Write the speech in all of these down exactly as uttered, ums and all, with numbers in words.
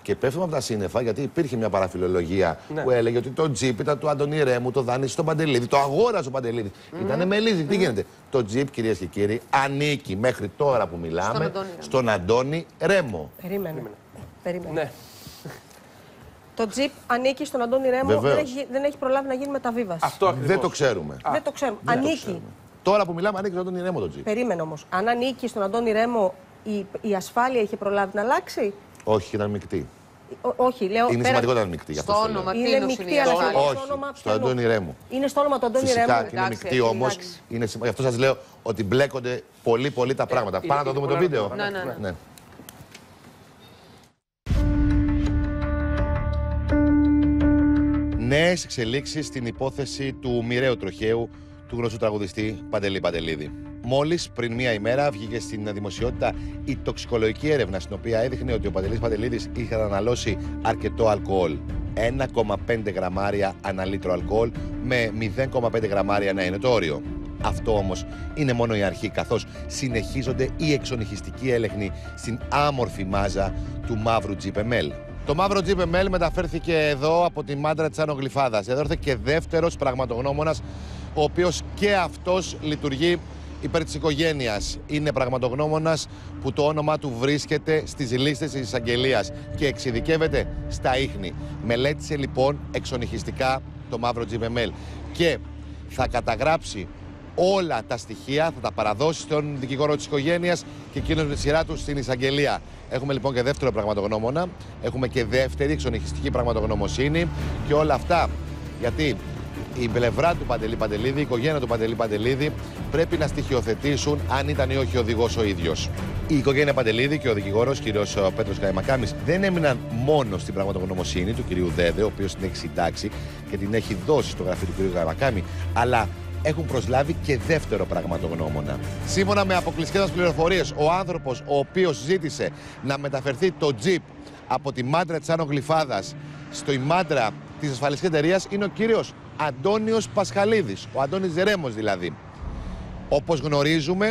Και πέφτουμε από τα σύννεφα γιατί υπήρχε μια παραφιλολογία ναι. που έλεγε ότι το τζιπ ήταν του Αντώνη Ρέμου, το δάνεισε στον Παντελίδη, το αγόρασε ο Παντελίδη. Mm. Ήτανε μελίζι. Mm. Τι γίνεται? Το τζιπ, κυρίες και κύριοι, ανήκει μέχρι τώρα που μιλάμε στον Αντώνη, στον Αντώνη Ρέμο. Περίμενε. Περίμενε. Ναι. Το τζιπ ανήκει στον Αντώνη Ρέμο, δεν έχει, δεν έχει προλάβει να γίνει μεταβίβαση. Αυτό ακριβώς. Δεν το ξέρουμε. Α. Δεν το ξέρουμε. Δεν ανήκει. το ξέρουμε. Τώρα που μιλάμε, ανήκει στον Αντώνη Ρέμο το τζιπ. Περίμενε όμως. Αν ανήκει στον Αντώνη Ρέμο, η, η ασφάλεια είχε προλάβει να αλλάξει. Όχι, ήταν μεικτή. Ό, όχι, λέω. Είναι πέρα... σημαντικό να είναι μεικτή. Στο όνομα, τι είναι μεικτή, αλλά όχι, στο όνομα στο Αντώνη Ρέμου. Είναι στο όνομα του Αντώνη Φυσικά, Ρέμου. και είναι μεικτή όμως. Γι' αυτό σας λέω ότι μπλέκονται πολύ πολύ τα πράγματα. Ε, Πάμε να το δούμε το βίντεο. Ναι, ναι, ναι. ναι. Νέες εξελίξεις στην υπόθεση του μοιραίου τροχαίου του γνωστού τραγουδιστή Παντελή Παντελίδη. Μόλις πριν μία ημέρα βγήκε στην δημοσιότητα η τοξικολογική έρευνα, στην οποία έδειχνε ότι ο Παντελής Παντελίδης είχε αναλώσει αρκετό αλκοόλ. ένα κόμμα πέντε γραμμάρια ανά λίτρο αλκοόλ με μηδέν κόμμα πέντε γραμμάρια να είναι το όριο. Αυτό όμως είναι μόνο η αρχή, καθώς συνεχίζονται οι εξονυχιστικοί έλεγχοι στην άμορφη μάζα του μαύρου τζι πι εμ ελ. Το μαύρο τζι πι εμ ελ μεταφέρθηκε εδώ από τη μάντρα της Άνω Γλυφάδας. Εδώ ήρθε και δεύτερος πραγματογνώμονας, ο οποίος και αυτός λειτουργεί υπέρ της οικογένειας. Είναι πραγματογνώμονας που το όνομά του βρίσκεται στις λίστες της εισαγγελίας και εξειδικεύεται στα ίχνη. Μελέτησε λοιπόν εξονυχιστικά το μαύρο τζι πι εμ ελ και θα καταγράψει όλα τα στοιχεία, θα τα παραδώσει στον δικηγόρο της οικογένειας και εκείνος με τη σειρά του στην εισαγγελία. Έχουμε λοιπόν και δεύτερο πραγματογνώμονα, έχουμε και δεύτερη εξονυχιστική πραγματογνωμοσύνη και όλα αυτά γιατί η πλευρά του Παντελή Παντελίδη, η οικογένεια του Παντελή Παντελίδη πρέπει να στοιχειοθετήσουν αν ήταν ή όχι ο οδηγός ο ίδιος. Η οικογένεια Παντελίδη και ο δικηγόρος κ. Πέτρος Καϊμακάμης δεν έμειναν μόνο στην πραγματογνωμοσύνη του κ. Δέδε, ο οποίος την έχει συντάξει και την έχει δώσει στο γραφείο του κ. Καϊμακάμη, αλλά έχουν προσλάβει και δεύτερο πραγματογνώμονα. Σύμφωνα με αποκλειστικές μας πληροφορίες, ο άνθρωπος ο οποίος ζήτησε να μεταφερθεί το τζιπ από τη μάντρα της Άνω Γλυφάδας στη μάντρα της ασφαλιστικής εταιρείας είναι ο κύριος Αντώνιος Πασχαλίδης, ο Αντώνης Ρέμος δηλαδή. Όπως γνωρίζουμε,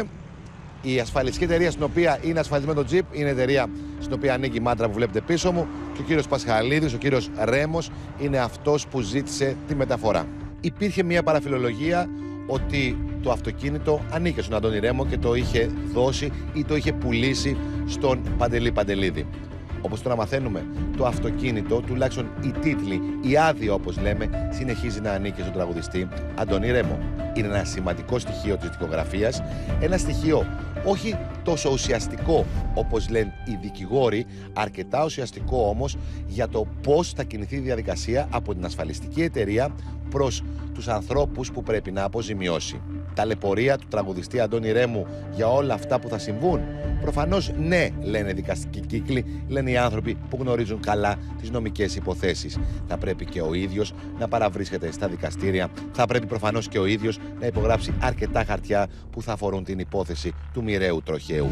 η ασφαλιστική εταιρεία στην οποία είναι ασφαλισμένο το τζιπ είναι η εταιρεία στην οποία ανήκει η μάντρα που βλέπετε πίσω μου και ο κύριος Πασχαλίδης, ο κύριος Ρέμος είναι αυτός που ζήτησε τη μεταφορά. Υπήρχε μια παραφιλολογία ότι το αυτοκίνητο ανήκε στον Αντώνη Ρέμο και το είχε δώσει ή το είχε πουλήσει στον Παντελή Παντελίδη. Όπως τώρα μαθαίνουμε, το αυτοκίνητο, τουλάχιστον οι τίτλοι, η άδεια όπως λέμε, συνεχίζει να ανήκει στον τραγουδιστή Αντώνη Ρέμο. Είναι ένα σημαντικό στοιχείο της δικογραφίας, ένα στοιχείο όχι τόσο ουσιαστικό όπως λένε οι δικηγόροι, αρκετά ουσιαστικό όμως για το πώς θα κινηθεί η διαδικασία από την ασφαλιστική εταιρεία προς τους ανθρώπους που πρέπει να αποζημιώσει. Ταλαιπωρία του τραγουδιστή Αντώνη Ρέμου για όλα αυτά που θα συμβούν. Προφανώς ναι, λένε δικαστικοί κύκλοι, λένε οι άνθρωποι που γνωρίζουν καλά τις νομικές υποθέσεις. Θα πρέπει και ο ίδιος να παραβρίσκεται στα δικαστήρια, θα πρέπει προφανώς και ο ίδιος να υπογράψει αρκετά χαρτιά που θα αφορούν την υπόθεση του μοιραίου τροχαίου.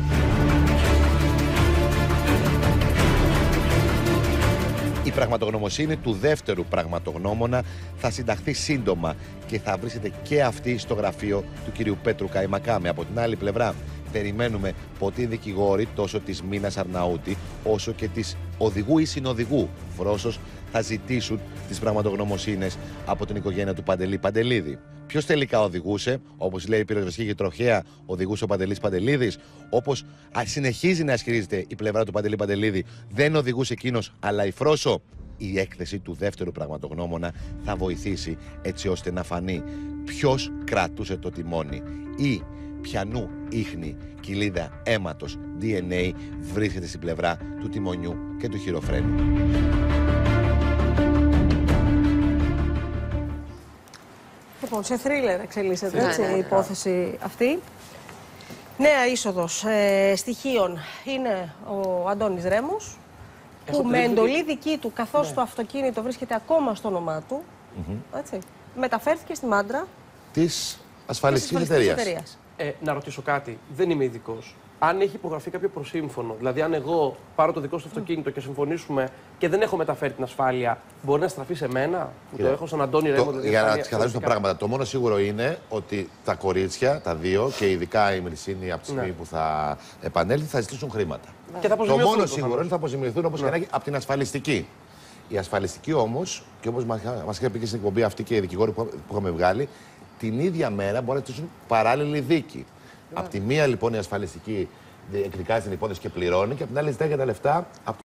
Η πραγματογνωμοσύνη του δεύτερου πραγματογνώμονα θα συνταχθεί σύντομα και θα βρίσκεται και αυτή στο γραφείο του κυρίου Πέτρου Καϊμακάμη. Από την άλλη πλευρά, περιμένουμε ποτέ οι δικηγόροι τόσο της Μίνας Αρναούτη όσο και της οδηγού ή συνοδηγού Φρόσος θα ζητήσουν τις πραγματογνωμοσύνες από την οικογένεια του Παντελή Παντελίδη. Ποιος τελικά οδηγούσε, όπως λέει η πυροσβεστική και τροχαία, οδηγούσε ο Παντελής Παντελίδης, όπως συνεχίζει να ισχυρίζεται η πλευρά του Παντελή Παντελίδη, δεν οδηγούσε εκείνος αλλά η Φρόσο. Η έκθεση του δεύτερου πραγματογνώμονα θα βοηθήσει έτσι ώστε να φανεί ποιος κρατούσε το τιμόνι ή ποιανού ίχνη, κοιλίδα αίματος, ντι εν έι βρίσκεται στην πλευρά του τιμονιού και του χειροφρένου. Λοιπόν, σε θρίλερ εξελίσσεται ναι, έτσι, ναι, ναι. η υπόθεση αυτή. Νέα είσοδος ε, στοιχείων είναι ο Αντώνης Ρέμος, που με εντολή δική του, καθώς ναι. το αυτοκίνητο βρίσκεται ακόμα στο όνομά του, mm-hmm. έτσι, μεταφέρθηκε στη μάντρα της ασφαλιστικής εταιρείας. Ε, να ρωτήσω κάτι, δεν είμαι ειδικός. αν έχει υπογραφεί κάποιο προσύμφωνο, δηλαδή αν εγώ πάρω το δικό σου αυτοκίνητο και συμφωνήσουμε και δεν έχω μεταφέρει την ασφάλεια, μπορεί να στραφεί σε μένα που το έχω σαν Αντώνη Ρέμο. Το, για να ξεκαθαρίσουμε τα πράγματα, το μόνο σίγουρο είναι ότι τα κορίτσια, τα δύο και ειδικά η Μερσίνη από τη στιγμή ναι. που θα επανέλθει, θα ζητήσουν χρήματα. Ναι. Και θα το μόνο το σίγουρο είναι ότι θα αποζημιωθούν όπως ναι. και από την ασφαλιστική. Η ασφαλιστική όμως, και όπως μας είχε πει και στην εκπομπή αυτή και οι δικηγόροι που, που είχαμε βγάλει, την ίδια μέρα μπορεί να ζητήσουν παράλληλη δίκη. Yeah. Απ' τη μία λοιπόν η ασφαλιστική εκδικάζει την υπόθεση και πληρώνει, και απ' την άλλη ζητάει για τα λεφτά.